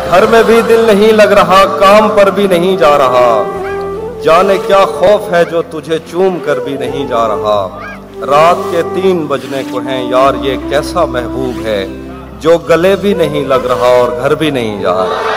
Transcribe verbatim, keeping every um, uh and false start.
घर में भी दिल नहीं लग रहा, काम पर भी नहीं जा रहा। जाने क्या खौफ है जो तुझे चूम कर भी नहीं जा रहा। रात के तीन बजने को हैं यार, ये कैसा महबूब है जो गले भी नहीं लग रहा और घर भी नहीं जा रहा।